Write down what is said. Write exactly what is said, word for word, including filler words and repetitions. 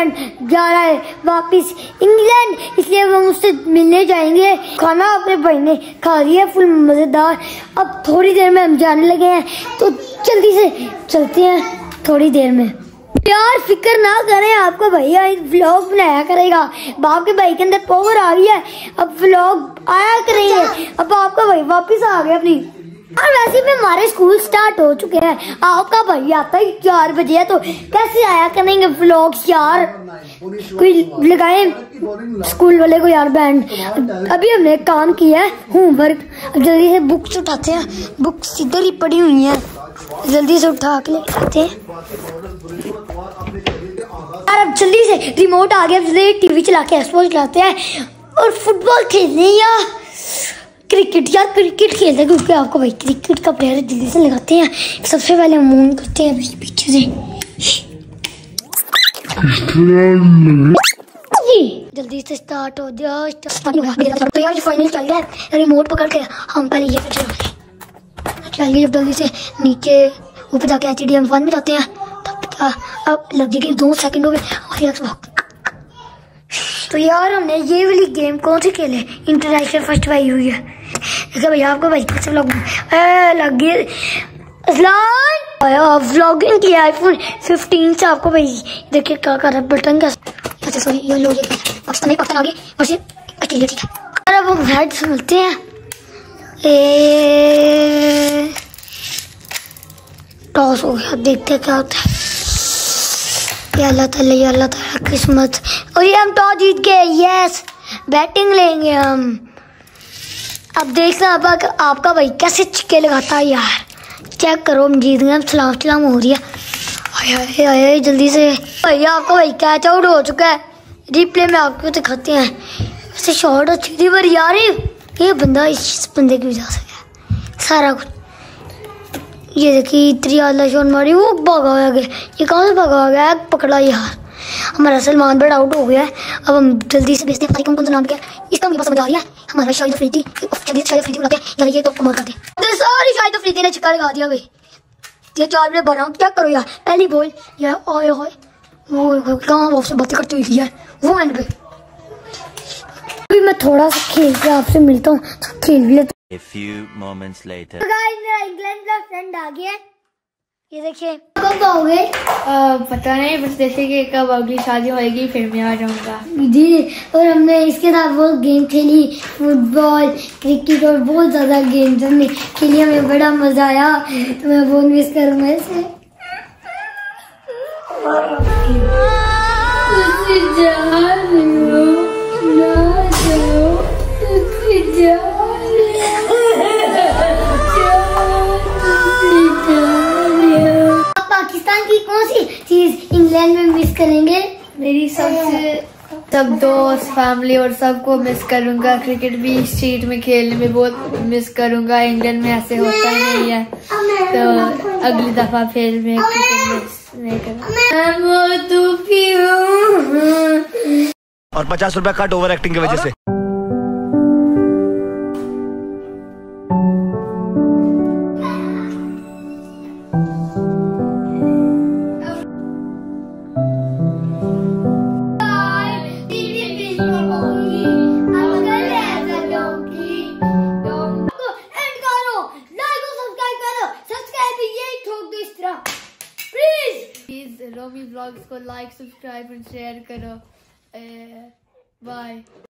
Friend जा रहा है वापस इंग्लैंड, इसलिए हम उससे मिलने जाएंगे। खाना अपने भाई ने खा लिया फुल मजेदार। अब थोड़ी देर में हम जाने लगे हैं, तो जल्दी से चलते हैं थोड़ी देर में। यार फिक्र ना करें, आपका भैया व्लॉग बनाया करेगा। बाप के भाई के अंदर पावर आ गया है, अब व्लॉग आया करेंगे। अब आपका भाई वापस आ गया अपनी। और वैसे भी हमारे स्कूल स्टार्ट हो चुके हैं, आपका भाई आता ही चार बजे है, तो कैसे आया करेंगे व्लॉग्स यार। कोई लगाए स्कूल वाले को यार बैंड। अभी हमने काम किया है होमवर्क, अब जल्दी से बुक्स उठाते हैं। बुक्स इधर ही पड़ी हुई है, जल्दी से उठा के लेके आते हैं। यार अब जल्दी से रिमोट आ गया, जल्दी टीवी चला के एक्सपोज चलाते हैं और फुटबॉल खेलने या क्रिकेट। यार क्रिकेट खेलते हैं क्योंकि आपको भाई क्रिकेट का प्लेयर जल्दी से लगाते हैं। सबसे पहले हम ऑन करते हैं पीछे से, जल्दी से स्टार्ट हो जाओ। तो यार फाइनल चल गया, रिमोट पकड़ के हम पहले ये चलिए जल्दी से नीचे ऊपर जाके एच डी एम वन में जाते हैं। तब अब लग जाएगी दो सेकंड हो गए। तो यार हमने ये वाली गेम कौन सी खेले, इंटरनेशनल फर्स्ट भाई हुई है। देखो भैया आपको भाई कैसे व्लॉग लग गए व्लॉगिंग किया आईफोन फिफ्टीन से। आपको भाई देखिए क्या कर रहा है, बटन का अच्छा सॉरी ये लो, पाकिस्तान पाकिस्तान आगे और से अकेले ठीक है। अब हम हेड से मिलते हैं। ए टॉस हो गया, देखते क्या होता है। या अल्लाह ताला या अल्लाह ताला किस्मत। और ये हम टॉस जीत गए, यस बैटिंग लेंगे हम। अब देखना आप, आपका भाई कैसे छिक्के लगाता है यार। चेक करो हम जीत गए, सलाम सलाम हो रही है। आए आए आए जल्दी से भैया आपका भाई कैच आउट हो चुका है। रिप्ले में आपको दिखाते हैं। वैसे शॉट अच्छी थी पर यार ये बंदा इस बंदे की वजह से सारा कुछ। ये देखिए इतनी आला शॉट मारी, वो भागा हुआ गया। ये कहाँ से भागा हुआ गया, पकड़ा यार। हमारा सलमान बट आउट हो गया है। अब हम जल्दी से भेजते हैं कौन कौन सा नाम क्या इसका मुझे समझ आ रही है। हमारा शाहिद अफरीदी, जल्दी शाहिद अफरीदी बुलाते हैं यार, ये तो कमाल करते हैं। सारी शाहिद अफरीदी ने छिक्का लगा दिया भाई। ये चार मिनट बना क्या करो यार, पहली बॉल यार ओए होए वो कहाँ वो से बातें करती हुई यार वो एंड पे। अभी मैं थोड़ा सा खेल के आपसे मिलता हूँ, तो खेल भी लेता हूँ। A few moments later. तो गाइस मेरा इंग्लैंड का फ्रेंड आ गया, ये देखिए। कब आओगे? पता नहीं, बस जैसे कि कब अगली शादी होगी फिर मैं आ जाऊंगा जी। और हमने इसके साथ बहुत गेम खेली, फुटबॉल क्रिकेट और बहुत ज्यादा गेम्स हमने खेली, हमें बड़ा मजा आया। तो मैं बहुत मिस करूंगा इसे। पाकिस्तान की कौन सी चीज इंग्लैंड में मिस करेंगे? मेरी सबसे सब दोस्त फैमिली और सबको मिस करूंगा। क्रिकेट भी स्ट्रीट में खेलने में बहुत मिस करूंगा, इंग्लैंड में ऐसे होता ही नहीं है। तो अगली दफा फिर मैं क्रिकेट मिस नहीं करूंगा। और पचास रुपया कट ओवर एक्टिंग की वजह से। प्लीज रोमी ब्लॉग्स को लाइक सब्सक्राइब और शेयर करो। बाय।